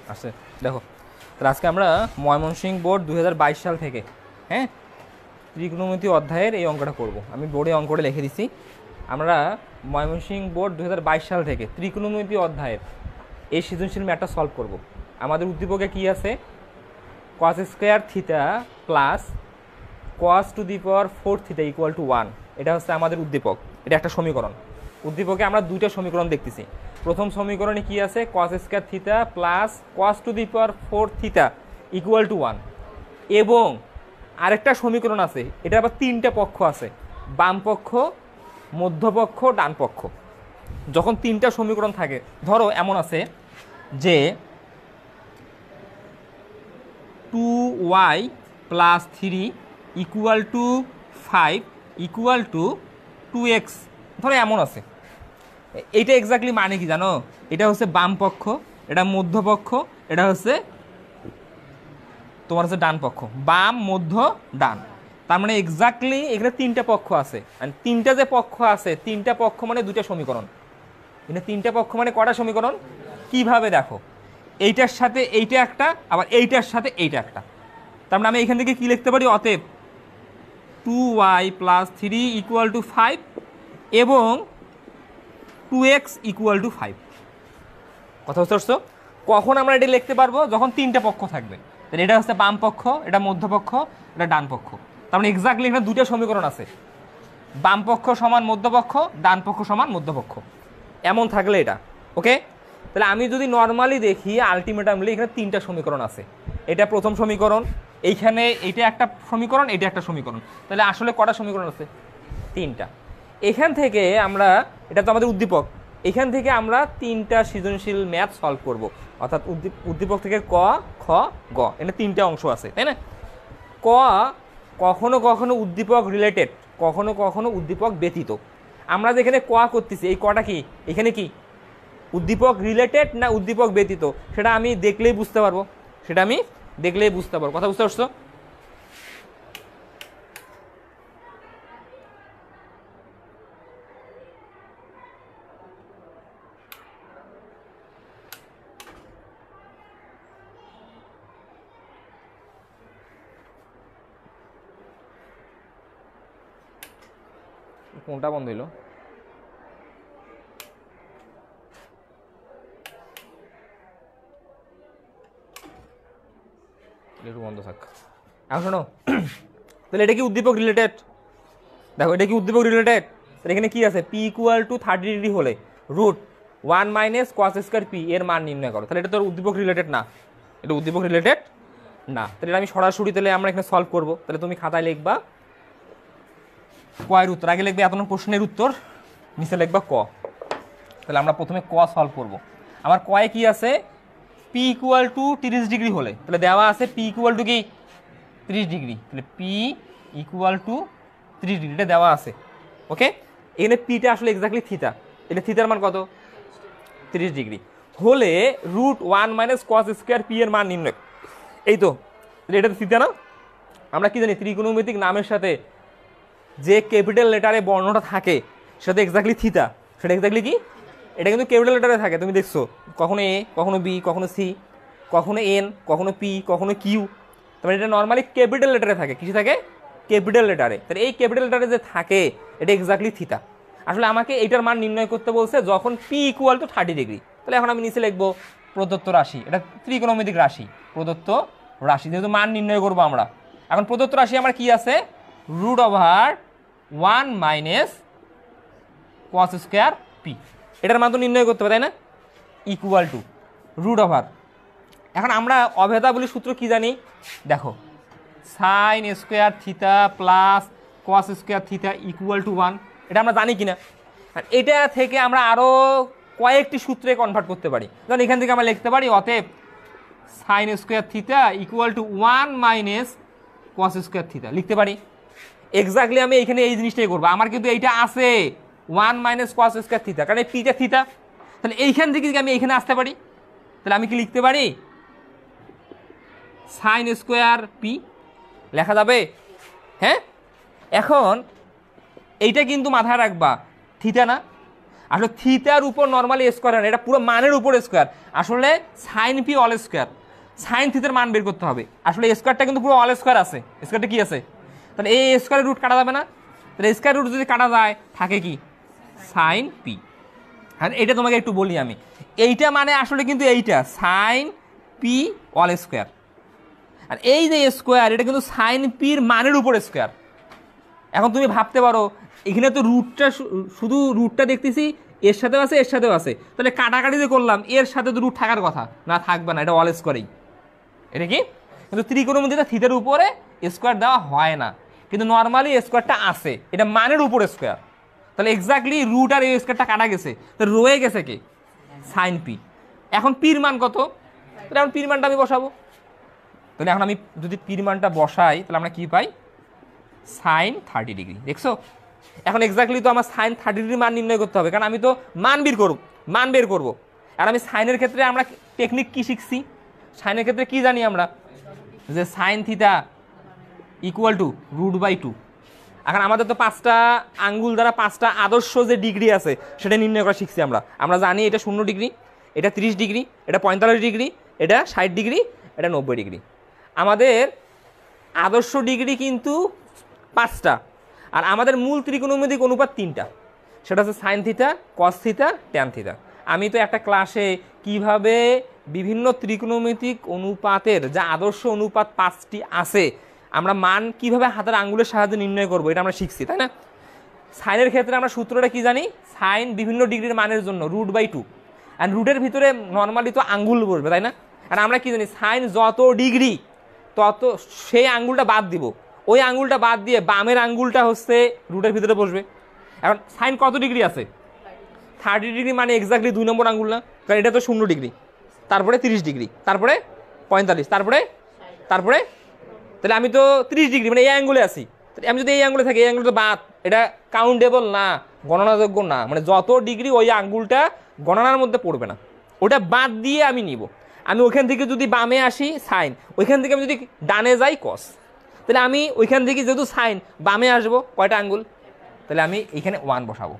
আসছে। দেখো তাহলে আজকে আমরা ময়মনসিংহ বোর্ড 2022 সাল থেকে হ্যাঁ ত্রিকোণমিতি অধ্যায়ের এই অঙ্কটা করব। আমি বোর্ডে অঙ্কটা লিখে দিচ্ছি। আমরা ময়মনসিংহ বোর্ড 2022 সাল থেকে ত্রিকোণমিতি অধ্যায়ের এই সৃজনশীল ম্যাথটা সলভ করব। আমাদের উদ্দীপকে কি আছে? cos square theta plus cos to the power 4 theta equal to 1। এটা হচ্ছে আমাদের উদ্দীপক, এটা একটা সমীকরণ। উদ্দীপকে আমরা দুইটা সমীকরণ দেখতেছি। প্রথম সমীকরণে কি আছে? cos square theta plus cos to the power 4 theta equal to 1। এবং আরেকটা সমীকরণ আছে, এটা আবার তিনটা পক্ষ আছে, বাম পক্ষ, মধ্যপক্ষ, ডান পক্ষ। যখন তিনটা সমীকরণ থাকে, ধরো এমন আছে যে 2y plus 3 equal to 5 equal to 2x, ধরো এমন আছে। এইটা এক্স্যাক্টলি মানে কি জানো? এটা হচ্ছে বাম পক্ষ, এটা মধ্যপক্ষ, এটা হচ্ছে তোমার হচ্ছে ডান পক্ষ। বাম, মধ্য, ডান। তার মানে এক্স্যাক্টলি এখানে তিনটা পক্ষ আছে। আর তিনটা যে পক্ষ আছে, তিনটা পক্ষ মানে দুইটা সমীকরণ। এখানে তিনটা পক্ষ মানে কটা সমীকরণ? কিভাবে দেখো, এইটার সাথে এইটা একটা, আবার এইটার সাথে এইটা একটা। তার মানে আমি এখান থেকে কি লিখতে পারি? অতএব 2y প্লাস 3 ইকুয়াল টু 5 এবং 2x ইকুয়াল টু 5। কথা বুঝতে পারছো? কখন আমরা এটা লিখতে পারবো? যখন তিনটা পক্ষ থাকবে। তাহলে এটা হচ্ছে বাম পক্ষ, এটা মধ্যপক্ষ, এটা ডান পক্ষ। তার মানে এক্স্যাক্টলি এখানে দুটো সমীকরণ আছে, বাম পক্ষ সমান মধ্যপক্ষ, ডান পক্ষ সমান মধ্যপক্ষ। এমন থাকলে এটা ওকে। তাহলে আমি যদি নর্মালি দেখি, আলটিমেটামলি এখানে তিনটা সমীকরণ আছে। এটা প্রথম সমীকরণ, এইখানে এইটা একটা সমীকরণ, এটা একটা সমীকরণ। তাহলে আসলে কটা সমীকরণ আছে? তিনটা। এখান থেকে আমরা, এটা তো আমাদের উদ্দীপক, এখান থেকে আমরা তিনটা সৃজনশীল ম্যাথ সলভ করব। অর্থাৎ উদ্দীপক থেকে ক, খ, গ, এটা তিনটা অংশ আছে, তাই না? ক কখনো কখনো উদ্দীপক রিলেটেড, কখনো কখনো উদ্দীপক ব্যতীত। আমরা যেখানে ক করতেছি, এই কটা কি এখানে কি উদ্দীপক রিলেটেড না উদ্দীপক ব্যতীত, সেটা আমি দেখলেই বুঝতে পারবো। কথা বুঝতে পারছো? কোনটা বন্ধ হইলো? একটু বন্ধ থাক। এখন শোনো, তাহলে এটা কি উদ্দীপক রিলেটেড? দেখো এটা কি উদ্দীপক রিলেটেড? তাহলে এখানে কি আছে? পি ইকুয়াল টু 30 ডিগ্রি হলে root 1 minus cos square P এর মান নির্ণয় করো। তাহলে এটা তো উদ্দীপক রিলেটেড না, এটা উদ্দীপক রিলেটেড না। তাহলে আমি সরাসরি তাহলে আমরা এখানে সলভ করবো। তাহলে তুমি খাতায় লিখবা কয়ের উত্তর, আগে লিখবে এত নম্বর প্রশ্নের উত্তর, নিচে লিখবা ক। তাহলে আমরা প্রথমে ক সলভ করব। আমার কয়ে কি আছে? পি ইকুয়াল টু 30 ডিগ্রি হলে, তাহলে দেওয়া আছে পি ইকুয়াল টু কি 30 ডিগ্রি। তাহলে পি ইকুয়াল টু 30 ডিগ্রি, এটা দেওয়া আছে ওকে। এখানে পিটা আসলে এক্স্যাক্টলি থিটা, এটা থিটার মান কত? 30 ডিগ্রি হলে root 1 minus cos square P এর মান নির্ণয়। এই তো এটা তো থিটা না? আমরা কি জানি ত্রিকোণমিতিক নামের সাথে যে ক্যাপিটাল লেটারে বর্ণটা থাকে সেটা এক্স্যাক্টলি থিটা। সেটা এক্স্যাক্টলি কি? এটা কিন্তু ক্যাপিটাল লেটারে থাকে, তুমি দেখছো, কখনো এ, কখনো বি, কখনো সি, কখনো এন, কখনো পি, কখনো কিউ। তারপরে এটা নর্মালি ক্যাপিটাল লেটারে থাকে। কিছু থাকে? ক্যাপিটাল লেটারে। তাহলে এই ক্যাপিটাল লেটারে যে থাকে এটা এক্স্যাক্টলি থিটা। আসলে আমাকে এইটার মান নির্ণয় করতে বলছে যখন পি ইকুয়াল টু 30 ডিগ্রি। তাহলে এখন আমি নিচে লিখবো প্রদত্ত রাশি, এটা ত্রিকোণমিতিক রাশি, প্রদত্ত রাশি, যেহেতু মান নির্ণয় করবো আমরা। এখন প্রদত্ত রাশি আমার কি আছে? Root over 1 minus cos square P, এটার মান তো নির্ণয় করতে হবে তাই না? Equal to root over. এখন আমরা অভেদাবলী সূত্র কি জানি? দেখো sine square theta plus cos square theta equal to 1, এটা আমরা জানি কিনা। আর এটা থেকে আমরা আরও কয়েকটি সূত্রে কনভার্ট করতে পারি। যেমন এখান থেকে আমরা লিখতে পারি অতএব sine square theta equal to 1 minus cos square theta লিখতে পারি। এক্স্যাক্টলি আমি এখানে এই জিনিসটাই করবো। আমার কিন্তু এইটা আছে 1 মাইনাস কস স্কয়ার থিটা, কারণ এই পিটা থিটা। তাহলে এইখান থেকে আমি এখানে আসতে পারি, তাহলে আমি কি লিখতে পারি? সাইন স্কোয়ার পি লেখা যাবে, হ্যাঁ। এখন এইটা কিন্তু মাথায় রাখবা থিটা না। আসলে থিতার উপর নর্মালি স্কোয়ার হয় না, এটা পুরো মানের উপর স্কোয়ার। আসলে sine P all square, sine থিতার মান বের করতে হবে। আসলে স্কোয়ারটা কিন্তু পুরো অল স্কোয়ার আছে, স্কোয়ারটা কি আছে, তাহলে এই স্কোয়ারের রুট কাটা যাবে না, তাহলে স্কোয়ার রুট যদি কাটা যায় থাকে কি সাইন পি। হ্যাঁ এটা তোমাকে একটু বলি আমি, এইটা মানে আসলে কিন্তু এইটা সাইন পি অল স্কোয়ার, আর এই যে স্কোয়ার এটা কিন্তু সাইন পির মানের উপর স্কোয়ার। এখন তুমি ভাবতে পারো এখানে তো রুটটা শুধু রুটটা দেখতেছি, এর সাথেও আছে এর সাথেও আছে, তাহলে কাটাকাটি যে করলাম এর সাথে তো রুট থাকার কথা না, থাকবে না, এটা অল স্কোয়ারেই। এটা কি কিন্তু ত্রিকোণমিতিতে থিতার উপরে স্কোয়ার দেওয়া হয় না, কিন্তু নর্মালি স্কোয়ারটা আছে, এটা মানের উপর স্কোয়ার। তাহলে এক্স্যাক্টলি রুট আর এই স্কোয়ারটা কাটা গেছে, তো রয়ে গেছে কি সাইন পি। এখন পির মান কত, তাহলে এখন পির মানটা আমি বসাবো। তাহলে এখন আমি যদি পির মানটা বসাই তাহলে আমরা কি পাই সাইন 30 ডিগ্রি। দেখছো এখন এক্স্যাক্টলি তো আমার সাইন 30 ডিগ্রি মান নির্ণয় করতে হবে, কারণ আমি তো মান বের করবো। আর আমি সাইনের ক্ষেত্রে আমরা টেকনিক কি শিখছি, সাইনের ক্ষেত্রে কি জানি আমরা যে সাইন থিটা ইকুয়াল টু √/2। এখন আমাদের তো 5টা আঙ্গুল দ্বারা 5টা আদর্শ যে ডিগ্রি আছে সেটা নির্ণয় করা শিখছি আমরা জানি এটা 0 ডিগ্রি, এটা 30 ডিগ্রি, এটা 45 ডিগ্রি, এটা 60 ডিগ্রি, এটা 90 ডিগ্রি। আমাদের আদর্শ ডিগ্রি কিন্তু 5টা, আর আমাদের মূল ত্রিকোণমিতিক অনুপাত 3টা, সেটা হচ্ছে sine theta, cos theta, tan theta. আমি তো একটা ক্লাসে কিভাবে বিভিন্ন ত্রিকোণমিতিক অনুপাতের যা আদর্শ অনুপাত 5টি আছে আমরা মান কিভাবে হাতের আঙ্গুলের সাহায্যে নির্ণয় করবো এটা আমরা শিখছি, তাই না। সাইনের ক্ষেত্রে আমরা সূত্রটা কি জানি, সাইন বিভিন্ন ডিগ্রির মানের জন্য √/2, আর রুটের ভিতরে নর্মালি তো আঙ্গুল বসবে, তাই না। আর আমরা কি জানি সাইন যত ডিগ্রি তত সেই আঙ্গুলটা বাদ দিব, ওই আঙ্গুলটা বাদ দিয়ে বামের আঙ্গুলটা হচ্ছে রুটের ভিতরে বসবে। এখন সাইন কত ডিগ্রি আছে 30 ডিগ্রি, মানে এক্স্যাক্টলি 2 নম্বর আঙ্গুল না, কারণ এটা তো 0 ডিগ্রি, তারপরে 30 ডিগ্রি, তারপরে 45, তারপরে তাহলে আমি তো 30 ডিগ্রি মানে এই অ্যাঙ্গুলে আছি। আমি যদি এই অ্যাঙ্গুলে থাকি, এই অ্যাঙ্গুল তো বাদ, এটা কাউন্টেবল না, গণনাযোগ্য না, মানে যত ডিগ্রি ওই আঙ্গুলটা গণনার মধ্যে পড়বে না, ওটা বাদ দিয়ে আমি নিব। আমি ওইখান থেকে যদি বামে আসি সাইন, ওইখান থেকে আমি যদি ডানে যাই কস, তাহলে আমি ওইখান থেকে যেহেতু সাইন বামে আসবো কয়টা আঙ্গুল, তাহলে আমি এখানে 1 বসাবো,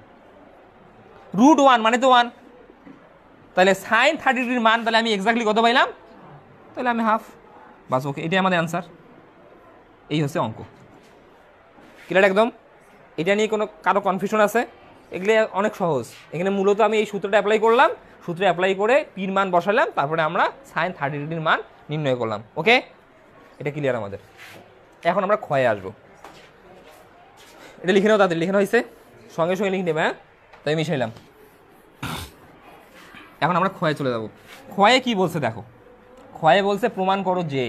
√1 মানে তো 1, তাহলে সাইন 30 ডিগ্রির মান তাহলে আমি এক্স্যাক্টলি কত পাইলাম, তাহলে আমি হাফ, বাস ওকে, এটাই আমাদের অ্যান্সার। এই হচ্ছে অঙ্ক, ক্লিয়ার একদম। এটা নিয়ে কোনো কারো কনফিউশন আছে, এগুলো অনেক সহজ। এখানে মূলত আমি এই সূত্রটা অ্যাপ্লাই করলাম, সূত্রে অ্যাপ্লাই করে পির মান বসালাম, তারপরে আমরা সাইন 30 ডিগ্রির মান নির্ণয় করলাম। ওকে, এটা ক্লিয়ার আমাদের। এখন আমরা ক্ষয়ে আসবো, এটা লিখে নাও, তাদের লিখানো হয়েছে, সঙ্গে সঙ্গে লিখে নেবে, হ্যাঁ তাই মিশাইলাম। এখন আমরা ক্ষয়ে চলে যাব। ক্ষয়ে কি বলছে দেখো, ক্ষয়ে বলছে প্রমাণ করো যে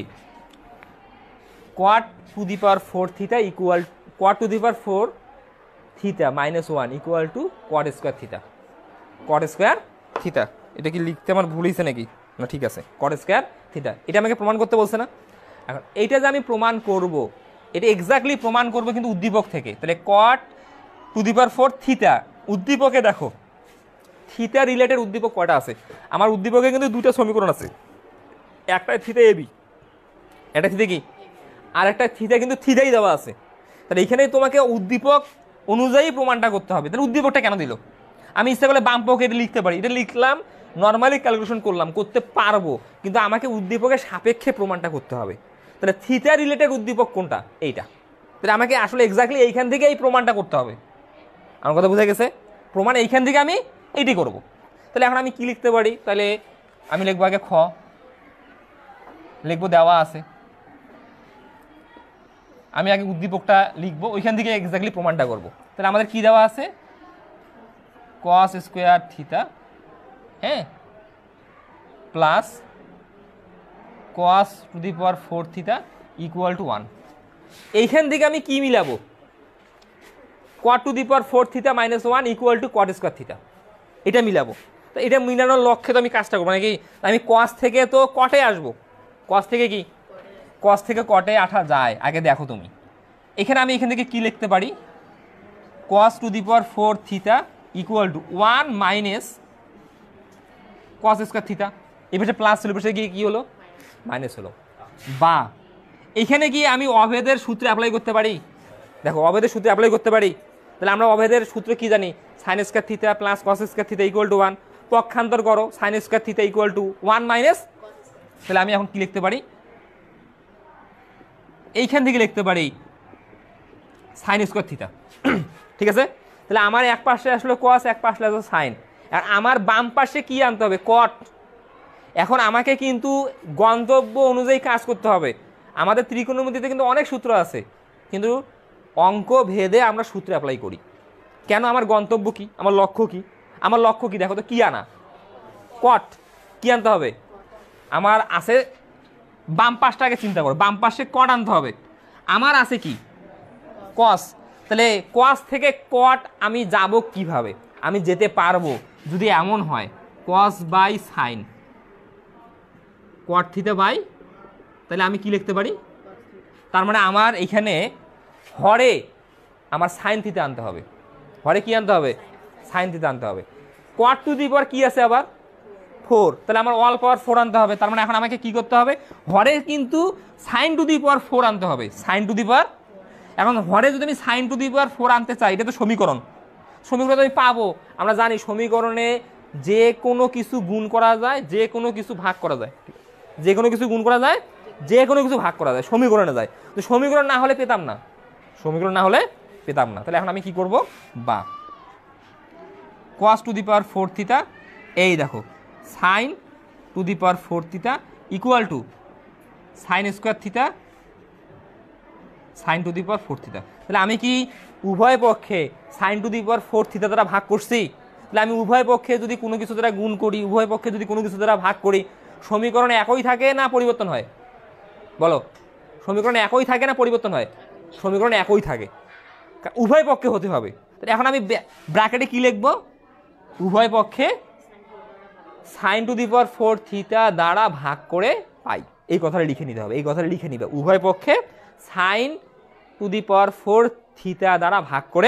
cot⁴ theta equal cot⁴ theta -1 equal to cot² theta, cot² theta. এটা কি লিখতে আমার ভুল হয়েছে নাকি, না ঠিক আছে, cot² থিটা, এটা আমাকে প্রমাণ করতে বলছে না। এখন এইটা যে আমি প্রমাণ করব, এটা এক্স্যাক্টলি প্রমাণ করবো কিন্তু উদ্দীপক থেকে। তাহলে cot⁴ থিটা, উদ্দীপকে দেখো থিটা রিলেটেড উদ্দীপক কয়টা আছে। আমার উদ্দীপকে কিন্তু 2টা সমীকরণ আছে, একটা থিটা এবি, একটা থিটা কি, আর একটা থিটা কিন্তু থিটাই দেওয়া আছে। তাহলে এখানে তোমাকে উদ্দীপক অনুযায়ী প্রমাণটা করতে হবে। তাহলে উদ্দীপকটা কেন দিল, আমি ইচ্ছা করলে বাম পক্ষে এটা লিখতে পারি, এটা লিখলাম, নর্মালি ক্যালকুলেশন করলাম, করতে পারবো, কিন্তু আমাকে উদ্দীপকের সাপেক্ষে প্রমাণটা করতে হবে। তাহলে থিটা রিলেটেড উদ্দীপক কোনটা, এইটা। তাহলে আমাকে আসলে এক্স্যাক্টলি এইখান থেকে এই প্রমাণটা করতে হবে। আমার কথা বোঝা গেছে, প্রমাণ এইখান থেকে আমি এইটি করব। তাহলে এখন আমি কি লিখতে পারি, তাহলে আমি লিখবো আগে লিখবো, দেওয়া আছে, আমি আগে উদ্দীপকটা লিখবো, ওইখান থেকে এক্স্যাক্টলি প্রমাণটা করব। তাহলে আমাদের কি দেওয়া আছে, cos² থিটা, হ্যাঁ, plus cos⁴ theta equal to 1। এইখান থেকে আমি কি মিলাবো, cot⁴ theta -1 equal to cot² theta, এটা মিলাবো। তো এটা মিলানোর লক্ষ্যে তো আমি কাজটা করবো নাকি, আমি cos থেকে তো কটে আসবো, cos থেকে কি, cos থেকে কটে আসা যায়, আগে দেখো তুমি এখানে আমি এখান থেকে কি লিখতে পারি, cos⁴ থিটা ইকুয়াল টু 1 মাইনাস cos² থিটা, এই পাশে প্লাস ছিল, পাশে গিয়ে কি হলো মাইনাস হলো। বা এখানে গিয়ে আমি অভেদের সূত্রে অ্যাপ্লাই করতে পারি, দেখো অভেদের সূত্রে অ্যাপ্লাই করতে পারি, তাহলে আমরা অভেদের সূত্র কি জানি, sine square theta plus cos square theta equal to 1, পক্ষান্তর করো sine square theta equal to 1 minus, তাহলে আমি এখন কি লিখতে পারি, এইখান থেকে লিখতে পারি সাইন স্কয়ার থিটা। ঠিক আছে, তাহলে আমার এক পাশে আসলে কস, এক পাশে আসলে সাইন, আর আমার বাম পাশে কি আনতে হবে, কট। এখন আমাকে কিন্তু গন্তব্য অনুযায়ী কাজ করতে হবে। আমাদের ত্রিকোণমিতিতে কিন্তু অনেক সূত্র আছে, কিন্তু অঙ্ক ভেদে আমরা সূত্র অ্যাপ্লাই করি। কেন, আমার গন্তব্য কি, আমার লক্ষ্য কি, আমার লক্ষ্য কি দেখো তো, কি আনা, কট, কি আনতে হবে, আমার আছে বাম পাশটাকে চিন্তা করো, বাম পাশে কট আনতে হবে, আমার আছে কি কস, তাহলে কস থেকে কট আমি যাব কিভাবে, আমি যেতে পারবো যদি এমন হয় cos by sine cot theta by, তাহলে আমি কি লিখতে পারি, তার মানে আমার এখানে হরে আমার সাইন থিটা আনতে হবে, হরে কি আনতে হবে, সাইন থিটা আনতে হবে। কট টু দি পাওয়ার কি আছে আবার 4, তাহলে আমার অল পাওয়ার 4 আনতে হবে। তার মানে এখন আমাকে কি করতে হবে, হরে কিন্তু সাইন টু দি পাওয়ার 4 আনতে হবে, সাইন টু দি পাওয়ার। এখন হরে যদি আমি সাইন টু দি পাওয়ার 4 আনতে চাই, এটা তো সমীকরণ, সমীকরণ আমি পাবো, আমরা জানি সমীকরণে যে কোনো কিছু গুণ করা যায়, যে কোনো কিছু ভাগ করা যায়, যে কোনো কিছু গুণ করা যায়, যে কোনো কিছু ভাগ করা যায়, সমীকরণে যায়। তো সমীকরণ না হলে পেতাম না, সমীকরণ না হলে পেতাম না। তাহলে এখন আমি কি করব, বা cos to the power 4 theta, এই দেখো sine to the power 4 theta equal to sine square theta sine to the power 4 theta. তাহলে আমি কি উভয় পক্ষে sine to the power 4 theta দ্বারা ভাগ করছি, তাহলে আমি উভয় পক্ষে যদি কোনো কিছু দ্বারা গুণ করি, উভয় পক্ষে যদি কোনো কিছু দ্বারা ভাগ করি, সমীকরণ একই থাকে না পরিবর্তন হয়, বলো, সমীকরণ একই থাকে না পরিবর্তন হয়, সমীকরণ একই থাকে, উভয় পক্ষে হতে হবে। তাহলে এখন আমি ব্র্যাকেটে কি লিখবো, উভয় পক্ষে sine to the power 4 theta দ্বারা ভাগ করে পাই, এই কথাটা লিখে নিতে হবে, এই কথাটা লিখে নিবে, উভয় পক্ষে sine to the power 4 theta দ্বারা ভাগ করে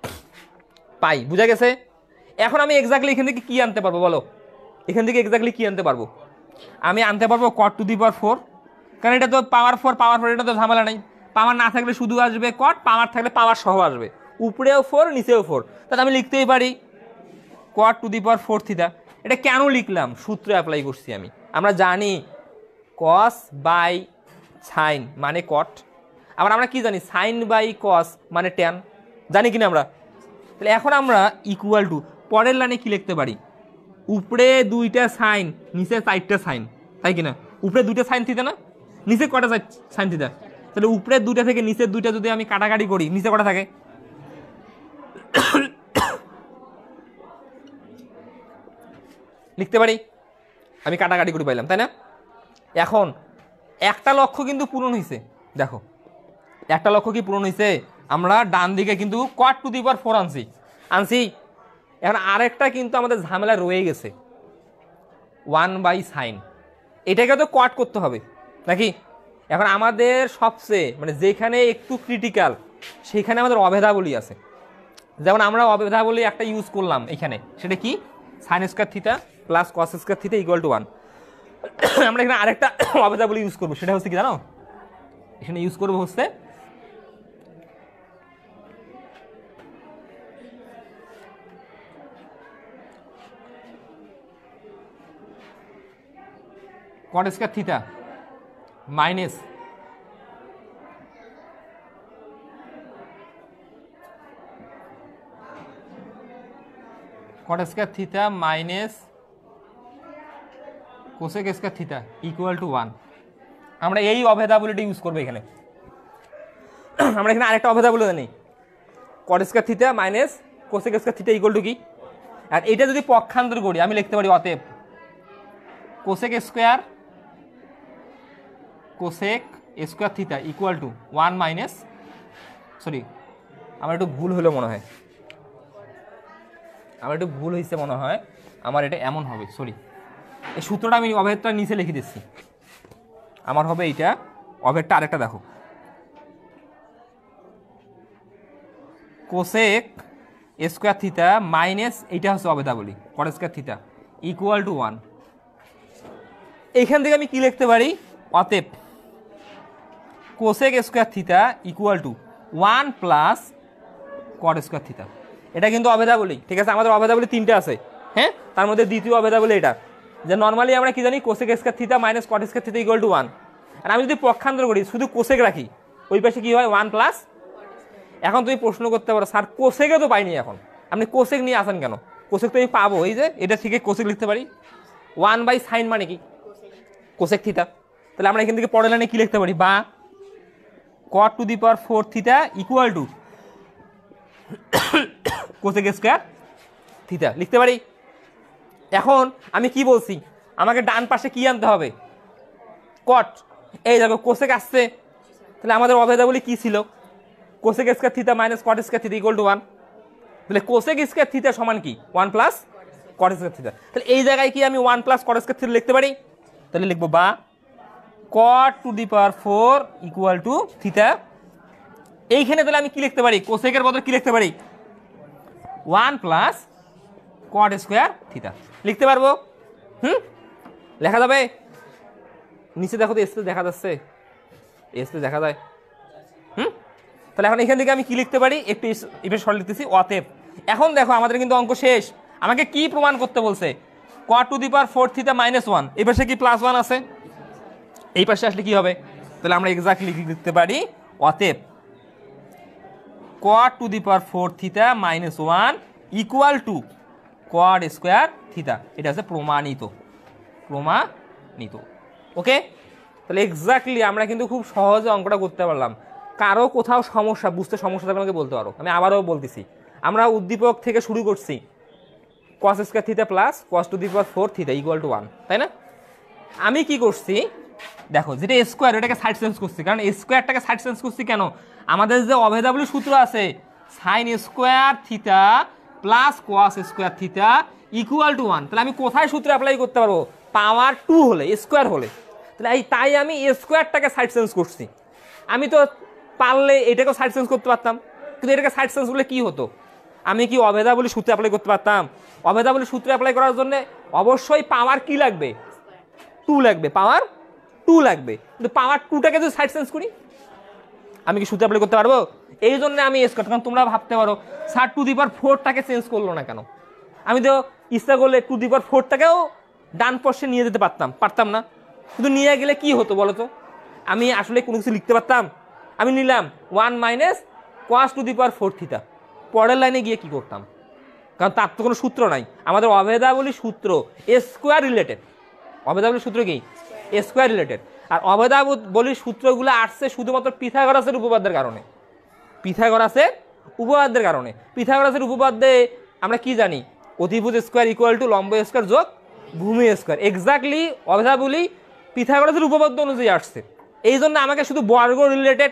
পাই, বুঝা গেছে। এখন আমি এক্স্যাক্টলি এখান থেকে কি আনতে পারবো বলো, এখান থেকে এক্স্যাক্টলি কি আনতে পারবো, আমি আনতে পারবো কট টু দি পাওয়ার 4, কারণ এটা তো পাওয়ার 4, এটা তো ঝামেলা নাই, পাওয়ার না থাকলে শুধু আসবে কট, পাওয়ার থাকলে পাওয়ার সহ আসবে, উপরেও 4 নিচেও 4, তাহলে আমি লিখতেই পারি cot to the power 4 theta. এটা কেন লিখলাম, সূত্র অ্যাপ্লাই করছি আমি, আমরা জানি কস বাই সাইন মানে কট, আবার আমরা কি জানি সাইন বাই কস মানে ট্যান, জানি কিনা আমরা। তাহলে এখন আমরা ইকুয়াল টু পরের লাইনে কি লিখতে পারি, উপরে 2টা সাইন নিচে 4টা সাইন, তাই কিনা, উপরে 2টা সাইন থিটা না, নিচে কটা সাইন থিটা, তাহলে উপরে 2টা থেকে নিচের 2টা যদি আমি কাটাকাটি করি, নিচে কটা থাকে, লিখতে পারি, আমি কাটাকাটি করে পাইলাম, তাই না। এখন একটা লক্ষ্য কিন্তু পূরণ হয়েছে, দেখো একটা লক্ষ্য কি পূরণ হয়েছে, আমরা ডান দিকে কিন্তু কট টু দি পাওয়ার 4 আনছি। এখন আরেকটা কিন্তু আমাদের ঝামেলা রয়ে গেছে, 1 বাই সাইন, এটাকে তো কট করতে হবে নাকি। এখন আমাদের সবচেয়ে মানে যেখানে একটু ক্রিটিক্যাল সেখানে আমাদের অভেদাবলী আছে, যেমন আমরা অভেদাবলী একটা ইউজ করলাম এখানে, সেটা কি sine square theta plus cos square theta equal to 1। আমরা এখানে আরেকটা অভেদাবলী ইউজ করবো, সেটা হচ্ছে কি জানো, এখানে ইউজ করবো হচ্ছে cot square theta minus cot square theta minus cosec square theta equal to 1। আমরা এই অভেদাবলীটা ইউজ করবো এখানে। আমরা এখানে আরেকটা অভেদাবলী জানি, cot square theta minus cosec square theta equal to কি, আর এটা যদি পক্ষান্তর করি আমি লিখতে পারি অতএব cosec square theta equal to 1 minus, sorry আমার একটু ভুল হলো মনে হয়, আমার একটু ভুল হয়েছে মনে হয়, আমার এটা এমন হবে, সরি এই সূত্রটা আমি অভেদটা নিচে লিখে দিচ্ছি, আমার হবে এইটা, অভেদটা আরেকটা দেখো, কোসেক স্কয়ার থিটা মাইনাস এইটা হচ্ছে অভেদাবলী cot square theta equal to 1। এইখান থেকে আমি কি লিখতে পারি, অতএব cosec square theta equal to 1 plus cot square theta. এটা কিন্তু অভেদাবলী, ঠিক আছে? আমাদের অভেদাবলী 3টে আছে, হ্যাঁ? তার মধ্যে দ্বিতীয় অভেদাবলী এটা, যে নর্মালি আমরা কি জানি cosec square theta minus cot square theta equal to 1। আর আমি যদি পক্ষান্তর করি শুধু কোসেক রাখি, ওই পাশে কি হয় 1 প্লাস। এখন তুমি প্রশ্ন করতে পারো স্যার কোসেকে তো পাইনি, এখন আপনি কোসেক নিয়ে আসেন কেন? কোসেক তো আমি পাবো, এই যে এটা থেকে কোসেক লিখতে পারি 1/sin মানে কি কোসেক থিতা। তাহলে আমরা এখান থেকে পরের লাইনে কি লিখতে পারি, বা cot to the power 4 theta equal to cosec square theta লিখতে পারি। এখন আমি কি বলছি, আমাকে ডান পাশে কি আনতে হবে, কট। এই দেখো কোসেক আসছে, তাহলে আমাদের অভেদাবলী কি ছিল, cosec square theta minus cot square theta equal to 1। তাহলে কোসেক স্কোয়ার থিতা সমান কি 1 প্লাস কট স্কোয়ার থিতা। তাহলে এই জায়গায় কি আমি 1 প্লাস কট স্কোয়ার থিতা লিখতে পারি? তাহলে লিখবো বা cot to the power 4 equal to theta. এইখানে তাহলে আমি কি লিখতে পারি, কোসেকের বদলে কি লিখতে পারি 1 প্লাস কট স্কোয়ার থিতা লিখতে পারবো। লেখা যাবে? নিচে দেখো তো এসে দেখা যাচ্ছে, এসে দেখা যায়। তাহলে এখন এখান থেকে আমি কি লিখতে পারি, একটু এবার সরল লিখতেছি, অতএব। এখন দেখো আমাদের কিন্তু অঙ্ক শেষ, আমাকে কি প্রমাণ করতে বলছে, cot to the power 4 theta minus 1, এই পাশে কি প্লাস 1 আছে, এই পাশে আসলে কি হবে, তাহলে আমরা এক্স্যাক্টলি লিখতে পারি অতএব cot to the power 4 theta minus 1 equal to cot square theta. এটা হচ্ছে প্রমাণিত, প্রমাণিত। ওকে, তাহলে এক্স্যাক্টলি আমরা কিন্তু খুব সহজে অঙ্কটা করতে পারলাম। কারো কোথাও সমস্যা বুঝতে সমস্যা থাকলে আমাকে বলতে পারো, আমি আবারও বলতেছি। আমরা উদ্দীপক থেকে শুরু করছি cos square theta plus cos to the power 4 theta equal to 1, তাই না? আমি কি করছি দেখো, যেটা স্কোয়ার এটাকে সাইড চেঞ্জ করছি, কারণ স্কোয়ারটাকে সাইড চেঞ্জ করছি কেন, আমাদের যে অভেদাবলী সূত্র আছে sine square theta plus cos square theta equal to 1, তাহলে আমি কোথায় সূত্র অ্যাপ্লাই করতে পারবো, পাওয়ার 2 হলে, স্কোয়ার হলে। তাহলে তাই আমি স্কোয়ারটাকে সাইড চেঞ্জ করছি। আমি তো পারলে এটাকেও সাইড চেঞ্জ করতে পারতাম, কিন্তু এটাকে সাইড চেঞ্জ করলে কি হতো, আমি কি অভেদাবলী সূত্র অ্যাপ্লাই করতে পারতাম? অভেদাবলী সূত্র অ্যাপ্লাই করার জন্য অবশ্যই পাওয়ার কি লাগবে, 2 লাগবে, পাওয়ার 2 লাগবে। কিন্তু পাওয়ার 2টাকে যদি সাইড চেঞ্জ করি আমি কি সূত্র অ্যাপ্লাই করতে পারবো? এই জন্য আমি স্কোয়ার, কারণ তোমরা ভাবতে পারো স্যার টু দি পাওয়ার 4টাকে চেঞ্জ করলো না কেন? আমি তো ইচ্ছা করলে টু দি পাওয়ার 4টাকেও ডান পাশে নিয়ে যেতে পারতাম না? কিন্তু নিয়ে গেলে কি হতো বলো তো, আমি আসলে কোনো কিছু লিখতে পারতাম? আমি নিলাম 1 minus cos to the power 4 theta, পরের লাইনে গিয়ে কি করতাম, কারণ তার তো কোনো সূত্র নাই। আমাদের অভেদাবলী সূত্র স্কোয়ার রিলেটেড, অভেদাবলী সূত্র কি স্কোয়ার রিলেটেড। আর অভেদাবলীর সূত্রগুলো আসছে শুধুমাত্র পিথাগোরাসের উপপাদ্যের কারণে, পিথাগোরাসের উপপাদ্যের কারণে। পিথাগোরাসের উপপাদ্যে আমরা কি জানি, অতিভুজ স্কোয়ার ইকুয়াল টু লম্ব স্কোয়ার যোগ ভূমি স্কোয়ার। এক্স্যাক্টলি অভেদাবলী পিথাগোরাসের উপপাদ্য অনুযায়ী আসছে, এই জন্য আমাকে শুধু বর্গ রিলেটেড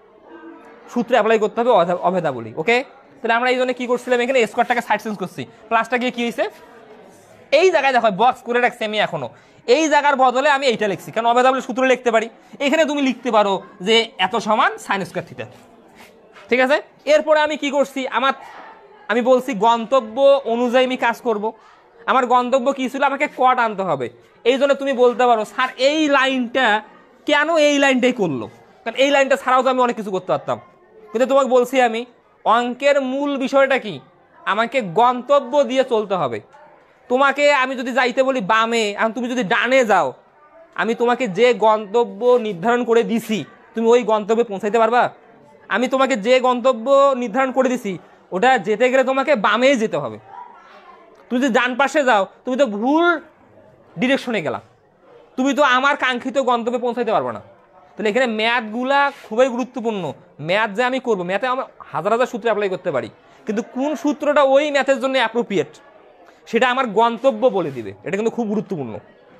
সূত্র অ্যাপ্লাই করতে হবে অভেদাবলী। ওকে, তাহলে আমরা এই জন্য কি করছিলাম, এখানে স্কোয়ারটাকে সাইড চেঞ্জ করছি, প্লাসটা গিয়ে কি হয়েছে, এই জায়গায় দেখো বক্স করে রাখছি আমি এখনো, এই জায়গার বদলে আমি এইটা লিখছি, কারণ অভেদাবলী সূত্র লিখতে পারি। এখানে তুমি লিখতে পারো যে এত সমান সাইন স্কোয়ার থিটা, ঠিক আছে? এরপরে আমি কি করছি, আমি বলছি গন্তব্য অনুযায়ী আমি কাজ করব। আমার গন্তব্য কি ছিল, আমাকে কট আনতে হবে। এই জন্য তুমি বলতে পারো স্যার এই লাইনটা কেন এই লাইনটাই করলো, কারণ এই লাইনটা ছাড়াও তো আমি অনেক কিছু করতে পারতাম। কিন্তু তোমাকে বলছি আমি অঙ্কের মূল বিষয়টা কি, আমাকে গন্তব্য দিয়ে চলতে হবে। তোমাকে আমি যদি যাইতে বলি বামে, আর তুমি যদি ডানে যাও, আমি তোমাকে যে গন্তব্য নির্ধারণ করে দিছি তুমি ওই গন্তব্যে পৌঁছাইতে পারবা? আমি তোমাকে যে গন্তব্য নির্ধারণ করে দিছি ওটা যেতে গেলে তোমাকে বামেই যেতে হবে। তুমি যদি ডান পাশে যাও তুমি তো ভুল ডিরেকশনে গেলা, তুমি তো আমার কাঙ্ক্ষিত গন্তব্যে পৌঁছাইতে পারবে না। তাহলে এখানে ম্যাথগুলা খুবই গুরুত্বপূর্ণ। ম্যাথ যে আমি করবো, ম্যাথে আমরা হাজার হাজার সূত্র অ্যাপ্লাই করতে পারি, কিন্তু কোন সূত্রটা ওই ম্যাথের জন্য অ্যাপ্রোপ্রিয়েট সেটা আমার গন্তব্য বলে দিবে, এটা কিন্তু খুব গুরুত্বপূর্ণ।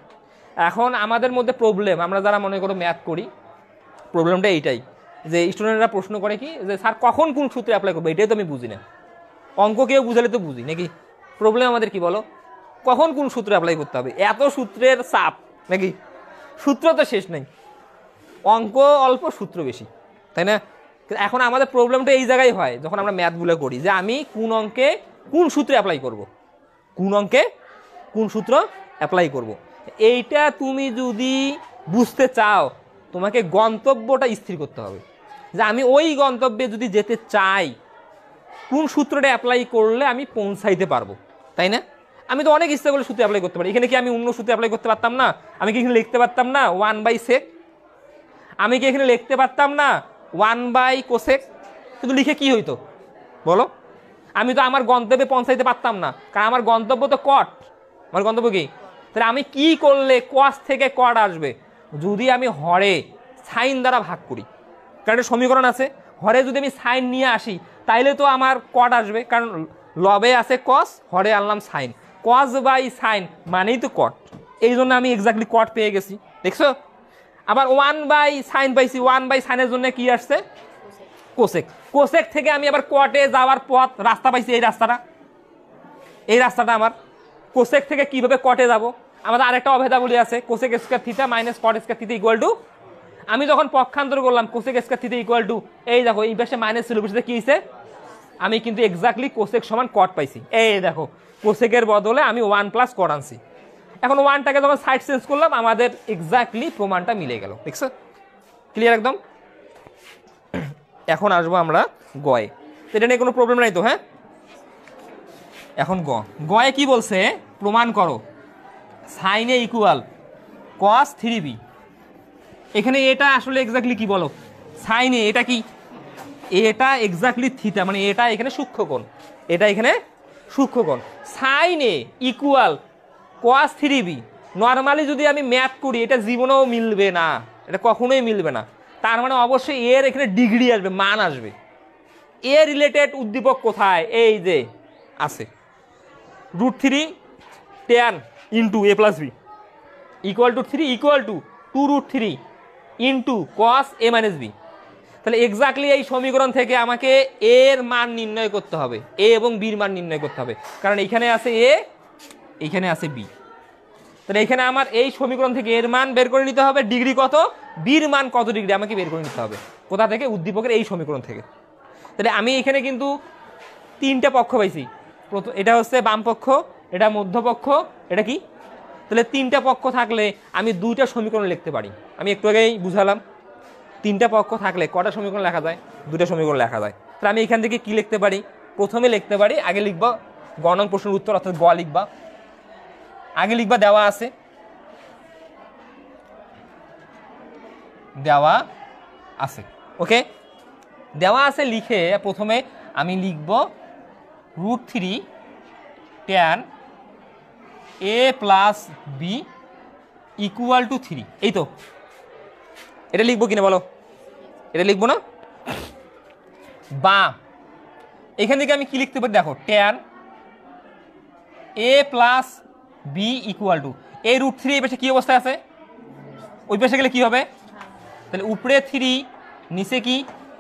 এখন আমাদের মধ্যে প্রবলেম, আমরা যারা মনে করো ম্যাথ করি, প্রবলেমটা এইটাই যে স্টুডেন্টরা প্রশ্ন করে কি যে স্যার কখন কোন সূত্রে অ্যাপ্লাই করবো, এটাই তো আমি বুঝি না। অঙ্ক কেউ বুঝালে তো বুঝি নাকি, প্রবলেম আমাদের কি বলো, কখন কোন সূত্রে অ্যাপ্লাই করতে হবে, এত সূত্রের চাপ নাকি, সূত্র তো শেষ নেই, অঙ্ক অল্প সূত্র বেশি, তাই না? এখন আমাদের প্রবলেমটা এই জায়গায় হয় যখন আমরা ম্যাথগুলো করি, যে আমি কোন অঙ্কে কোন সূত্রে অ্যাপ্লাই করব, কোন অঙ্কে কোন সূত্র অ্যাপ্লাই করব। এইটা তুমি যদি বুঝতে চাও তোমাকে গন্তব্যটা স্থির করতে হবে, যে আমি ওই গন্তব্যে যদি যেতে চাই কোন সূত্রটা অ্যাপ্লাই করলে আমি পৌঁছাইতে পারবো, তাই না? আমি তো অনেক ইচ্ছা করলে সূত্র অ্যাপ্লাই করতে পারি। এখানে কি আমি অন্য সূত্র অ্যাপ্লাই করতে পারতাম না? আমি কি এখানে লিখতে পারতাম না 1/sec? আমি কি এখানে লিখতে পারতাম না 1/cosec? কিন্তু লিখে কি হইতো বলো? আমি তো আমার গন্তব্যে পৌঁছাইতে পারতাম না, কারণ আমার গন্তব্য তো কট। আমার গন্তব্য কি? তাহলে আমি কি করলে কস থেকে কট আসবে? যদি আমি হরে সাইন দ্বারা ভাগ করি, কারণ একটা সমীকরণ আছে, হরে যদি আমি সাইন নিয়ে আসি তাইলে তো আমার কট আসবে, কারণ লবে আছে কস, হরে আনলাম সাইন, কস বাই সাইন মানেই তো কট। এই জন্য আমি এক্স্যাক্টলি কট পেয়ে গেছি, দেখছো? আবার 1/sin পাইছি, 1/sin-এর জন্য কি আসছে? কোসেক। কোসেক থেকে আমি আবার কটে যাওয়ার পথ রাস্তা পাইছি, এই রাস্তাটা আমার। কোসেক থেকে কিভাবে কটে যাব? আমাদের আরেকটা অভেদাবলী আছে, cosec square theta minus cot square theta equal to, আমি যখন পক্ষান্তর করলাম cosec square theta equal to, এই দেখো এই পাশে মাইনাস ছিল, পাশে কি হয়েছে? আমি কিন্তু এক্স্যাক্টলি কোসেক সমান কট পাইছি। এই দেখো কোসেকের বদলে আমি 1 প্লাস কট আনছি। এখন 1টাকে যখন সাইড চেঞ্জ করলাম আমাদের এক্স্যাক্টলি প্রমাণটা মিলে গেল, দেখছো? ক্লিয়ার একদম? এখন আসবো আমরা গয়ে। এটা নিয়ে কোনো প্রবলেম নাই তো? হ্যাঁ, এখন গয়ে কি বলছে? প্রমাণ করো sign A equal cos 3b। এখানে এটা আসলে এক্স্যাক্টলি কি বলো? সাইন এ এটা কি? এটা এক্স্যাক্টলি থিটা, মানে এটা এখানে সূক্ষ্মকোণ, এটা এখানে সূক্ষ্মকোণ। Sine A equal cos 3b। Normally যদি আমি ম্যাথ করি এটা জীবনেও মিলবে না, এটা কখনোই মিলবে না। তার মানে অবশ্যই এর এখানে ডিগ্রি আসবে, মান আসবে। এ রিলেটেড উদ্দীপক কোথায়? এই যে আছে, √3 tan into a plus B equal to 3 equal to 2√3 into cos a minus B. তাহলে এক্স্যাক্টলি এই সমীকরণ থেকে আমাকে এর মান নির্ণয় করতে হবে, এ এবং বির মান নির্ণয় করতে হবে, কারণ এখানে আছে এ, এখানে আছে বি। তাহলে এখানে আমার এই সমীকরণ থেকে এর মান বের করে নিতে হবে, ডিগ্রি কত, বির মান কত ডিগ্রি আমাকে বের করে নিতে হবে। কোথা থেকে? উদ্দীপকের এই সমীকরণ থেকে। তাহলে আমি এখানে কিন্তু 3টে পক্ষ পাইছি। এটা হচ্ছে বাম পক্ষ, এটা মধ্যপক্ষ, এটা কি? তাহলে 3টা পক্ষ থাকলে আমি 2টা সমীকরণ লিখতে পারি। আমি একটু আগেই বুঝালাম 3টা পক্ষ থাকলে কটা সমীকরণ লেখা যায়? 2টা সমীকরণ লেখা যায়। তাহলে আমি এখান থেকে কি লিখতে পারি? প্রথমে লিখতে পারি, আগে লিখবা গ নং প্রশ্নের উত্তর, অর্থাৎ গ লিখবা, আগে লিখবা দেওয়া আছে, দেওয়া আছে, ওকে? দেওয়া আছে লিখে প্রথমে আমি লিখব √3 tan a plus B equal to 3। এই তো এটা লিখবো কিনা বলো? এটা লিখবো না? বা এখান থেকে আমি কি লিখতে পারি? দেখো tan a plus B equal to, এই √3 এই পাশে কি অবস্থায় আছে? ওই পাশে গেলে কি হবে? তাহলে উপরে 3 নিচে কি?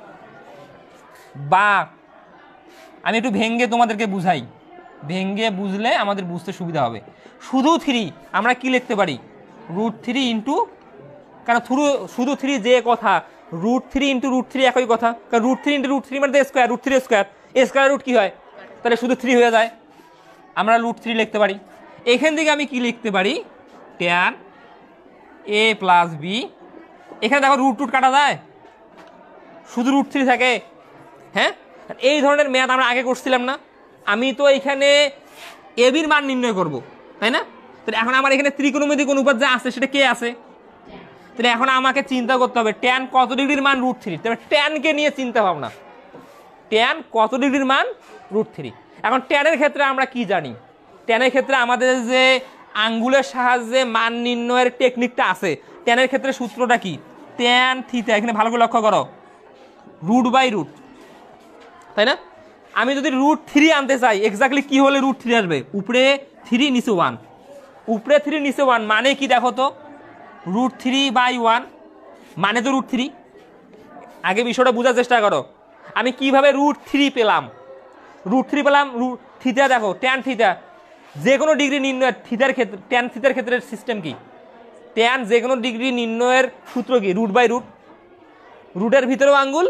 বা আমি একটু ভেঙ্গে তোমাদেরকে বুঝাই, ভেঙ্গে বুঝলে আমাদের বুঝতে সুবিধা হবে। শুধু 3 আমরা কি লিখতে পারি? √3 ইন্টু, কারণ শুধু 3 যে কথা, √3 ইন্টু √3 একই কথা, কারণ √3 ইন্টু √3 মানে স্কোয়ার, √3 স্কোয়ার, এ স্কোয়ার রুট কি হয়? তাহলে শুধু 3 হয়ে যায়, আমরা √3 লিখতে পারি। এখান থেকে আমি কি লিখতে পারি? tan a প্লাস বি, এখানে দেখো √2 কাটা যায়, শুধু √3 থাকে। হ্যাঁ, এই ধরনের ম্যাথ আমরা আগে করছিলাম না? আমি তো এখানে এ বির মান নির্ণয় করব, তাই না? তাহলে এখন আমার এখানে ত্রিকোণমিতিক অনুপাত যা আছে সেটা কে আছে? তাহলে এখন আমাকে চিন্তা করতে হবে tan কত ডিগ্রির মান? √3। তবে ট্যানকে নিয়ে চিন্তা ভাবনা, tan কত ডিগ্রির মান? √3। এখন ট্যানের ক্ষেত্রে আমরা কি জানি? ট্যানের ক্ষেত্রে আমাদের যে আঙ্গুলের সাহায্যে মান নির্ণয়ের টেকনিকটা আছে, ট্যানের ক্ষেত্রে সূত্রটা কি? tan থিটা, এখানে ভালো করে লক্ষ্য করো, √/√, তাই না? আমি যদি √3 আনতে চাই, এক্স্যাক্টলি কি হলে √3 আসবে? উপরে 3 নিচে 1, উপরে 3 নিচে 1 মানে কি দেখো তো? √3/1 মানে তো √3। আগে বিষয়টা বোঝার চেষ্টা করো, আমি কিভাবে √3 পেলাম? √3 পেলাম, থিটা দেখো, tan থিটা যে কোনো ডিগ্রি নির্ণয়ের থিটার ক্ষেত্রে, tan থিটার ক্ষেত্রে সিস্টেম কি? tan যে কোনো ডিগ্রি নির্ণয়ের সূত্র কি? √/√, রুটের ভিতরেও আঙ্গুল,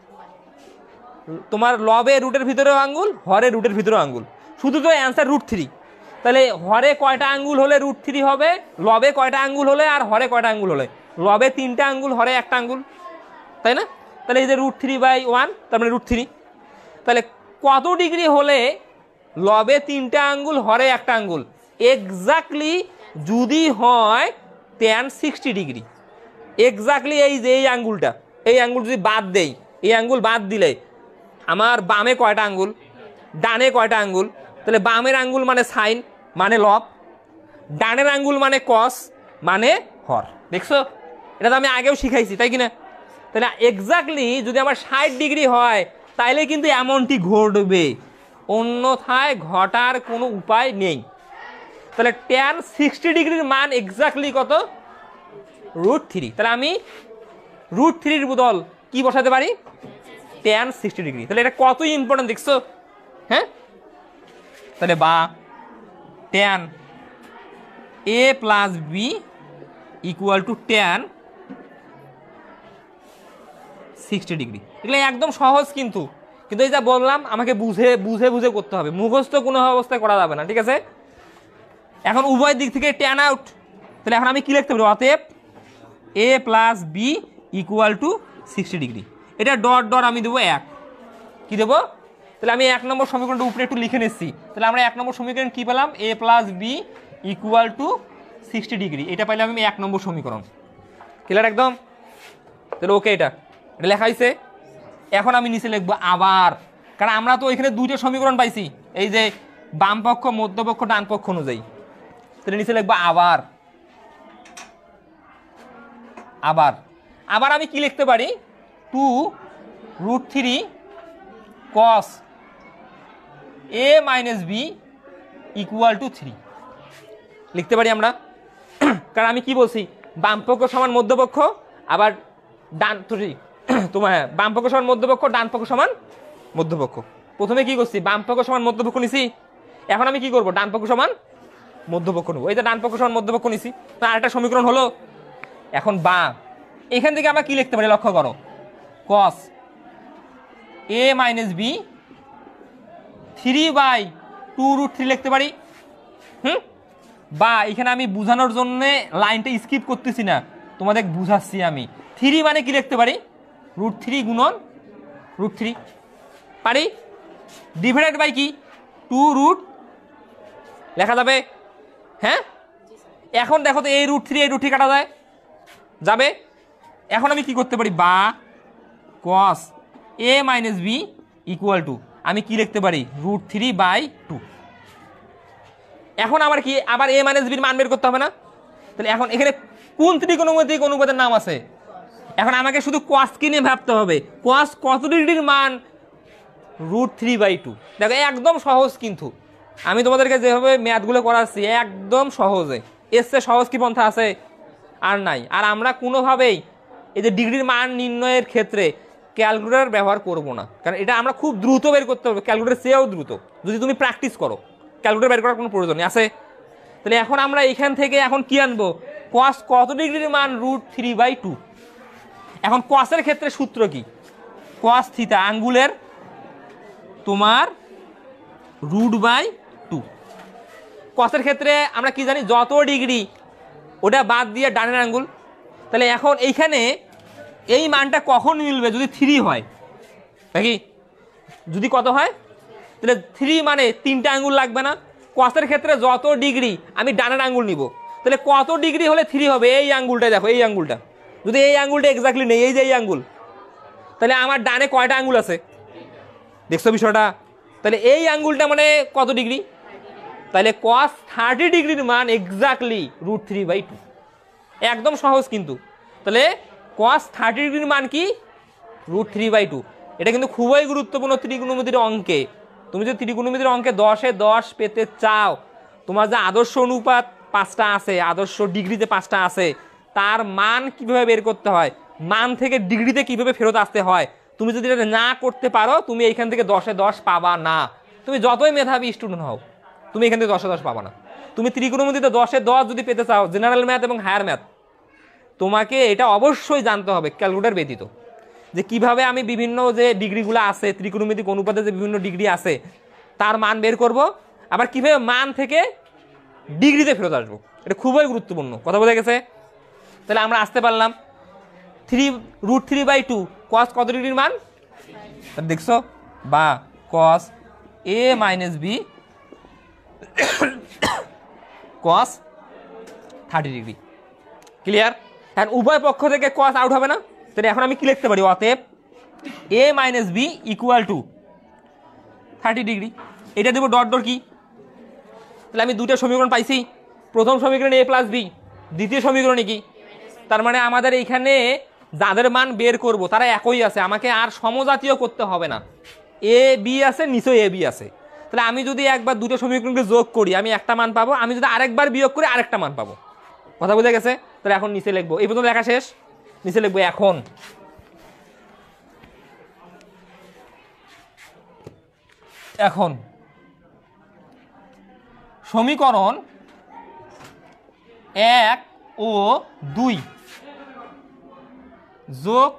তোমার লবে রুটের ভিতরেও আঙ্গুল, হরে রুটের ভিতরেও আঙ্গুল, শুধু তো অ্যান্সার √3। তাহলে হরে কয়টা আঙ্গুল হলে √3 হবে? লবে কয়টা আঙ্গুল হলে আর হরে কয়টা আঙ্গুল হলে? লবে 3টা আঙ্গুল, হরে 1টা আঙ্গুল, তাই না? তাহলে এই যে √3/1 তার মানে √3। তাহলে কত ডিগ্রি হলে লবে 3টা আঙ্গুল হরে 1টা আঙ্গুল? এক্স্যাক্টলি যদি হয় tan 60 ডিগ্রি, এক্স্যাক্টলি এই যে এই আঙ্গুলটা, এই আঙ্গুল যদি বাদ দেই, এই আঙ্গুল বাদ দিলে আমার বামে কয়টা আঙ্গুল, ডানে কয়টা আঙ্গুল? তাহলে বামের আঙ্গুল মানে সাইন মানে লব, ডানের আঙ্গুল মানে কস মানে হর। দেখছো, এটা তো আমি আগেও শিখাইছি, তাই কিনা? তাহলে এক্স্যাক্টলি যদি আমার 60 ডিগ্রি হয় তাইলে কিন্তু এমনটি ঘটবে, অন্যথায় ঘটার কোনো উপায় নেই। তাহলে tan 60 ডিগ্রির মান এক্স্যাক্টলি কত? √3। তাহলে আমি √3 বদল কি বসাতে পারি? tan 60 degree. তাহলে এটা কতই ইম্পর্টেন্ট দেখছো? হ্যাঁ, তাহলে বা tan a plus B equal to tan 60 degree. এগুলো একদম সহজ, কিন্তু কিন্তু এই যা বললাম আমাকে বুঝে বুঝে বুঝে করতে হবে, মুখস্থ কোনো অবস্থায় করা যাবে না, ঠিক আছে? এখন উভয় দিক থেকে tan আউট। তাহলে এখন আমি কি লিখতে পারি? অতএব a plus B equal to 60 degree. এটা ডট ডট আমি দেবো 1। কি দেবো? তাহলে আমি 1 নম্বর সমীকরণটা উপরে একটু লিখে নিচ্ছি। তাহলে আমরা 1 নম্বর সমীকরণ কি পেলাম? a plus B equal to 60 degree. এটা পাইলাম আমি 1 নম্বর সমীকরণ। ক্লিয়ার একদম? তাহলে ওকে, এটা লেখা হয়েছে। এখন আমি নিচে লিখবো আবার, কারণ আমরা তো এখানে 2টা সমীকরণ পাইছি, এই যে বাম পক্ষ, মধ্যপক্ষ, ডান পক্ষ অনুযায়ী। তাহলে নিচে লিখবো আবার। আবার আবার আমি কি লিখতে পারি? 2√3 cos a minus B equal to 3 লিখতে পারি আমরা। কারণ আমি কি বলছি? বাম পক্ষ সমান মধ্যপক্ষ, আবার ডান তোমার বাম পক্ষ সমান মধ্যপক্ষ, ডান পক্ষ সমান মধ্যপক্ষ। প্রথমে কি করছি? বাম পক্ষ সমান মধ্যপক্ষ নিছি। এখন আমি কি করব? ডান পক্ষ সমান মধ্যপক্ষ নেব। এই যে ডান পক্ষ সমান মধ্যপক্ষ নিছি, তার আরেকটা সমীকরণ হলো। এখন বা এখান থেকে আমরা কি লিখতে পারি? লক্ষ্য করো, cos a মাইনাস বি 3/2√3 লিখতে পারি। বা এখানে আমি বুঝানোর জন্য লাইনটা স্কিপ করতেছি না, তোমাদের বুঝাচ্ছি আমি। 3 মানে কি লিখতে পারি? √3 গুণন √3 পারি, ডিভাইডেড বাই কি 2 লেখা যাবে। হ্যাঁ, এখন দেখো তো এই √3 এই √3 কাটা যায়, যাবে। এখন আমি কি করতে পারি? বা cos a minus B equal to আমি কি লিখতে পারি? √3/2। এখন আমার কি আবার a মাইনাস বির মান বের করতে হবে না? তাহলে এখন এখানে কোন ত্রিকোণমিতিক অনুপাতের নাম আছে? এখন আমাকে শুধু cos কে নিয়ে ভাবতে হবে। cos কত ডিগ্রির মান? √3/2। দেখো একদম সহজ, কিন্তু আমি তোমাদেরকে যেভাবে ম্যাথগুলো করাচ্ছি একদম সহজে, এর চেয়ে সহজ কি পন্থা আছে? আর নাই। আর আমরা কোনোভাবেই এই যে ডিগ্রির মান নির্ণয়ের ক্ষেত্রে ক্যালকুলেটর ব্যবহার করব না, কারণ এটা আমরা খুব দ্রুত বের করতে হবে, ক্যালকুলেটর চেয়েও দ্রুত, যদি তুমি প্র্যাকটিস করো। ক্যালকুলেটর বের করার কোনো প্রয়োজন নেই আছে। তাহলে এখন আমরা এখান থেকে এখন কি আনবো? cos কত ডিগ্রির মান? √3/2। এখন cosের ক্ষেত্রে সূত্র কি? cos থিটা আঙ্গুলের তোমার √2। cosের ক্ষেত্রে আমরা কি জানি? যত ডিগ্রি ওটা বাদ দিয়ে ডানের আঙ্গুল। তাহলে এখন এইখানে এই মানটা কখন মিলবে? যদি 3 হয়, নাকি যদি কত হয়? তাহলে 3 মানে 3টা আঙ্গুল লাগবে না? cosের ক্ষেত্রে যত ডিগ্রি আমি ডানের আঙ্গুল নিব, তাহলে কত ডিগ্রি হলে 3 হবে? এই আঙ্গুলটা দেখো, এই আঙ্গুলটা। যদি এই আঙ্গুলটা এক্স্যাক্টলি নেই, এই যে এই আঙ্গুল, তাহলে আমার ডানে কয়টা আঙ্গুল আছে? দেখছো বিষয়টা? তাহলে এই আঙ্গুলটা মানে কত ডিগ্রি? তাহলে cos 30 ডিগ্রির মান এক্স্যাক্টলি √3/2। একদম সহজ কিন্তু। তাহলে cos 30 ডিগ্রির মান কি? √3/2। এটা কিন্তু খুবই গুরুত্বপূর্ণ ত্রিকোণমিতির অঙ্কে। তুমি যদি ত্রিকোণমিতির অঙ্কে 10-এ 10 পেতে চাও, তোমার যে আদর্শ অনুপাত 5টা আছে, আদর্শ ডিগ্রিতে 5টা আছে, তার মান কিভাবে বের করতে হয়, মান থেকে ডিগ্রিতে কিভাবে ফেরত আসতে হয়, তুমি যদি এটা না করতে পারো, তুমি এইখান থেকে 10-এ 10 পাবা না। তুমি যতই মেধাবী স্টুডেন্ট হও, তুমি এখান থেকে 10-এ 10 পাবা না। তুমি ত্রিকোণমিতিতে 10-এ 10 যদি পেতে চাও, জেনারেল ম্যাথ এবং হায়ার ম্যাথ, তোমাকে এটা অবশ্যই জানতে হবে ক্যালকুলেটর ব্যতীত, যে কিভাবে আমি বিভিন্ন যে ডিগ্রিগুলো আছে, ত্রিকোণমিতিক অনুপাতে যে বিভিন্ন ডিগ্রি আছে, তার মান বের করব, আবার কিভাবে মান থেকে ডিগ্রিতে ফেরত আসবো। এটা খুবই গুরুত্বপূর্ণ। কথা বোঝা গেছে? তাহলে আমরা আসতে পারলাম √3/2 cos কত ডিগ্রির মান? দেখছো? বা cos A minus B cos 30 degree. Clear? এখন উভয় পক্ষ থেকে কস আউট হবে না, তাহলে এখন আমি কি লিখতে পারি, অতএব A minus B equal to 30 degree. এটা দেবো ডট ডট কি, তাহলে আমি দুটো সমীকরণ পাইছি। প্রথম সমীকরণ এ প্লাস বি, দ্বিতীয় সমীকরণে কি, তার মানে আমাদের এইখানে যাদের মান বের করব তারা একই আছে, আমাকে আর সমজাতীয় করতে হবে না। এ বি আছে, নিচে এ বি আছে, তাহলে আমি যদি একবার দুটো সমীকরণকে যোগ করি আমি একটা মান পাবো, আমি যদি আরেকবার বিয়োগ করি আরেকটা মান পাবো। কথা বুঝে গেছে? তাহলে এখন নিচে লিখবো, এই পর্যন্ত লেখা শেষ, নিচে লিখবো এখন সমীকরণ 1 ও 2 যোগ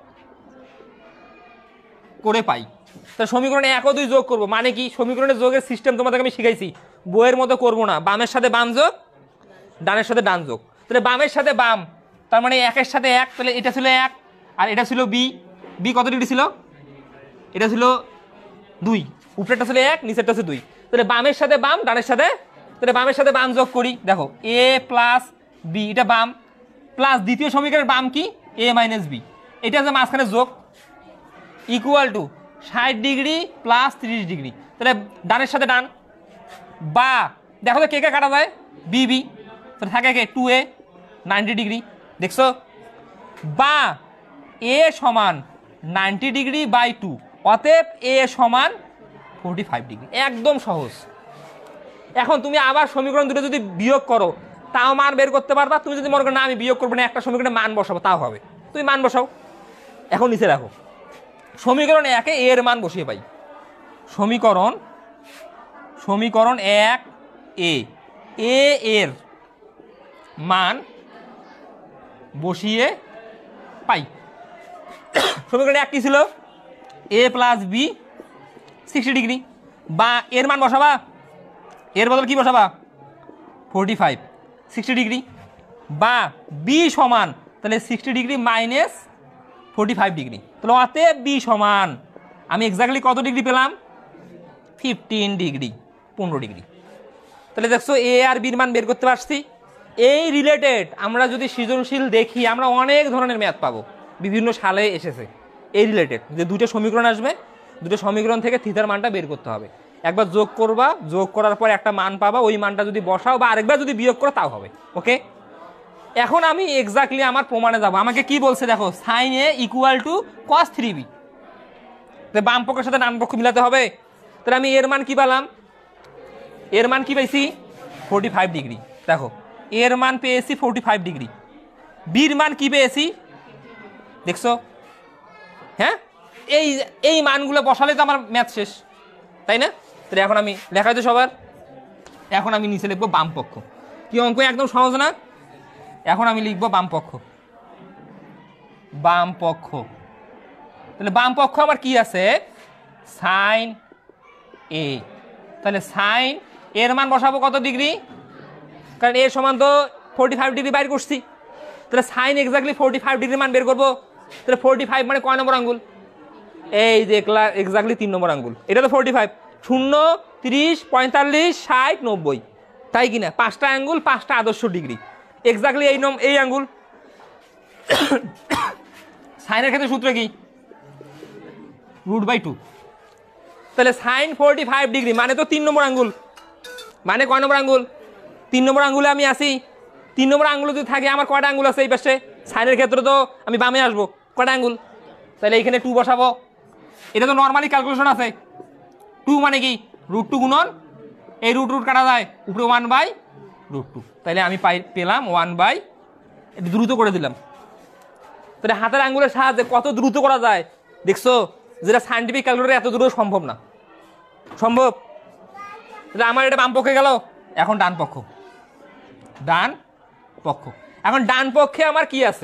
করে পাই। তা সমীকরণে 1 ও 2 যোগ করব, মানে কি, সমীকরণের যোগের সিস্টেম তোমাদেরকে আমি শিখাইছি, বইয়ের মতো করবো না, বামের সাথে বাম যোগ, ডানের সাথে ডান যোগ। তাহলে বামের সাথে বাম, তার মানে 1 এর সাথে 1, তাহলে এটা ছিল 1 আর এটা ছিল বি। বি কত ডিগ্রি ছিল, এটা ছিল 2, উপরেরটা ছিল 1, নিচেরটা ছিল 2। তাহলে বামের সাথে বাম, ডানের সাথে, তাহলে বামের সাথে বাম যোগ করি, দেখো এ প্লাস বি, এটা বাম, প্লাস দ্বিতীয় সমীকরণের বাম কি, এ মাইনাস বি, এটা হচ্ছে মাঝখানে যোগ, equal to 60 degree plus 30 degree. তাহলে ডানের সাথে ডান, বা দেখো তো কে কে কাটা যায়, বি বি, তাহলে থাকে কে 2a 90 ডিগ্রি, দেখছো, বা এ সমান 90 ডিগ্রি বাই 2, অতএব এ সমান 45 ডিগ্রি। একদম সহজ। এখন তুমি আবার সমীকরণ দুটো যদি বিয়োগ করো তাও মান বের করতে পারবা। তুমি যদি মনে করো না আমি বিয়োগ করবো না, একটা সমীকরণে মান বসাবো, তাও হবে, তুমি মান বসাও। এখন নিচে রাখো, সমীকরণ 1 এর মান বসিয়ে পাই, সমীকরণ 1 এ এর মান বসিয়ে পাই। সমীকরণ 1 কি ছিল, এ প্লাস বি 60 ডিগ্রি, বা এর মান বসাবা, এর বদল কি বসাবা 45, 60 ডিগ্রি, বা বি সমান, তাহলে 60 ডিগ্রি মাইনাস 45 ডিগ্রি, তাহলে অতএব বি সমান, আমি এক্স্যাক্টলি কত ডিগ্রি পেলাম, 15 ডিগ্রি, 15 ডিগ্রি। তাহলে দেখছো এ আর বির মান বের করতে পারছি। এই রিলেটেড আমরা যদি সৃজনশীল দেখি আমরা অনেক ধরনের ম্যাথ পাবো, বিভিন্ন সালে এসেছে এই রিলেটেড, যে দুটো সমীকরণ আসবে, দুটো সমীকরণ থেকে থিটার মানটা বের করতে হবে, একবার যোগ করবা, যোগ করার পর একটা মান পাবা, ওই মানটা যদি বসাও বা আরেকবার যদি বিয়োগ করো তাও হবে। ওকে, এখন আমি এক্স্যাক্টলি আমার প্রমাণে যাব। আমাকে কি বলছে দেখো, sine A equal to cos 3b, বাম পক্ষের সাথে ডান পক্ষ মিলাতে হবে। তাহলে আমি এর মান কি পেলাম, এর মান কি পাইছি 45 ডিগ্রি। দেখো এর মান পেয়েছি 45 ডিগ্রি, বির মান কি পেয়েছি দেখছো, হ্যাঁ, এই মানগুলো বসালে তো আমার ম্যাথ শেষ, তাই না? তাহলে এখন আমি লেখা হয়েছে সবার, এখন আমি নিচে লিখবো বাম পক্ষ। কি অঙ্ক একদম সহজ না? এখন আমি লিখবো বাম পক্ষ, বাম পক্ষ। তাহলে বাম পক্ষ আমার কি আছে, সাইন এ, তাহলে সাইন এর মান বসাবো কত ডিগ্রি, কারণ এর সমান তো 45 ডিগ্রি বাইর করছি, তাহলে সাইন এক্স্যাক্টলি 45 ডিগ্রি মান বের করবো। তাহলে 45 মানে কয় নম্বর আঙ্গুল, এই যে এক্স্যাক্টলি 3 নম্বর আঙ্গুল, এটা তো 45, 0, 30, 45, 60, 90, তাই কিনা, 5টা আঙ্গুল, 5টা আদর্শ ডিগ্রি, এক্স্যাক্টলি এই আঙ্গুল। সাইনের ক্ষেত্রে সূত্র কি, √2। তাহলে সাইন 45 ডিগ্রি মানে তো 3 নম্বর আঙ্গুল, মানে কয় নম্বর আঙ্গুল, 3 নম্বর আঙ্গুলে আমি আসি। 3 নম্বর আঙ্গুলে যদি থাকে আমার কয়টা আঙ্গুল আছে এই পাশে, সাইনের ক্ষেত্রে তো আমি বামে আসবো, কয়টা আঙ্গুল, তাহলে এইখানে 2 বসাবো। এটা তো নর্মালি ক্যালকুলেশন আছে, 2 মানে কি √2 গুণন এই √√, কাটা যায় উপরে 1/√2, তাহলে আমি পেলাম 1/, এটা দ্রুত করে দিলাম। তাহলে হাতের আঙ্গুলের সাহায্যে কত দ্রুত করা যায় দেখছো, যেটা সায়েন্টিফিক ক্যালকুলেটরে এত দ্রুত সম্ভব না, সম্ভব। তাহলে আমার এটা বাম পক্ষে গেল, এখন ডান পক্ষ, ডান পক্ষ। এখন ডান পক্ষে আমার কি আছে,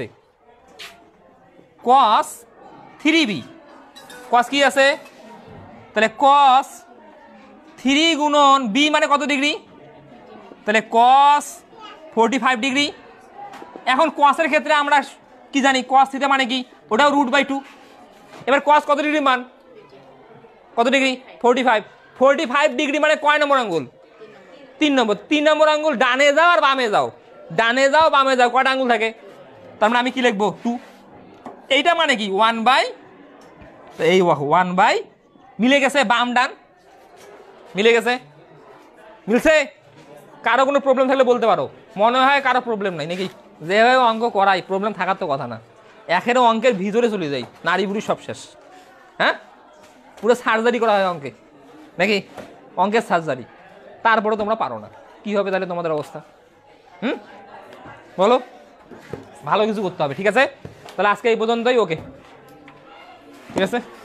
cos 3b, cos কি আছে, তাহলে cos 3 গুণন b মানে কত ডিগ্রি, তাহলে cos 45 ডিগ্রি। এখন cos এর ক্ষেত্রে আমরা কি জানি, cos থিটা মানে কি, ওটাও √2। এবার cos কত ডিগ্রি মান, কত ডিগ্রি? 45। 45 ডিগ্রি মানে কয় নম্বর আঙ্গুল? 3 নম্বর। 3 নম্বর আঙ্গুল ডানে যাও আর বামে যাও, ডানে যাও বামে যাও, কয়টা আঙ্গুল থাকে? তার মানে আমি কি লিখবো? 2। এইটা মানে কি 1 বাই, এই 1 বাই, মিলে গেছে বাম ডান, মিলে গেছে, মিলছে? কারো কোনো প্রবলেম থাকলে বলতে পারো। মনে হয় কারো প্রবলেম নাই নাকি? যেভাবে অঙ্ক করাই প্রবলেম থাকার তো কথা না, এখেরও অঙ্কের ভিতরে চলে যাই, নারী বুড়ি সব শেষ। হ্যাঁ, পুরো সার্জারি করা হয় অঙ্কে নাকি? অঙ্কের সার্জারি, তারপরে তোমরা পারো না, কি হবে তাহলে তোমাদের অবস্থা? বলো, ভালো কিছু করতে হবে। ঠিক আছে, তাহলে আজকে এই পর্যন্তই। ওকে, ঠিক আছে।